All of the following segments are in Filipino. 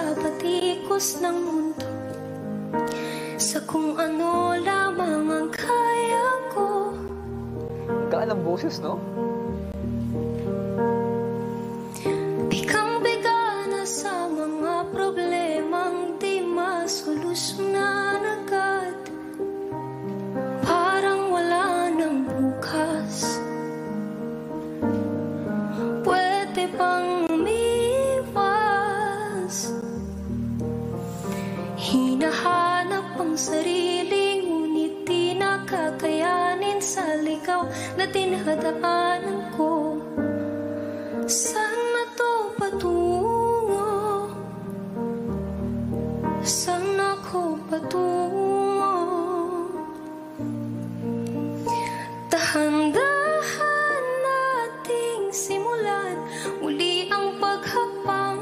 sa batikos ng mundo, sa kung ano lamang ang kaya ko. Gaan ang boses, no? Bigang-biga na sa mga problemang di masolusyonan agad. Parang wala nang bukas. Pwede bang umiwas? Hinahanap ang sarili, ngunit di nakakayanin sa ligaw na dinadaanan ko. Saan na to patungo? Saan ako patungo? Dahan-dahan nating simulan muli ang paghapang.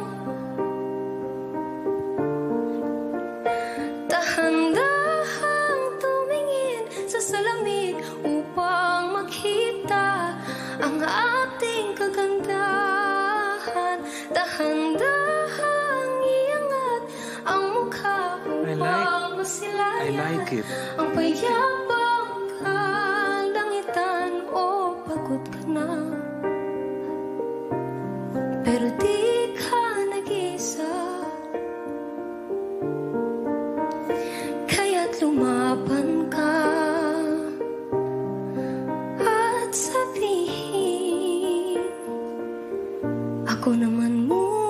Dahan-dahang tumingin sa salamin upang makita ang ating kagandahan. Dahan-dahang iangat ang mukha upang masilayan. I like it. Ang payapang kalangitan. O pagod ka na, pero di ka nag-isa. Kaya't lumaban ka at sabihin, ako naman muna.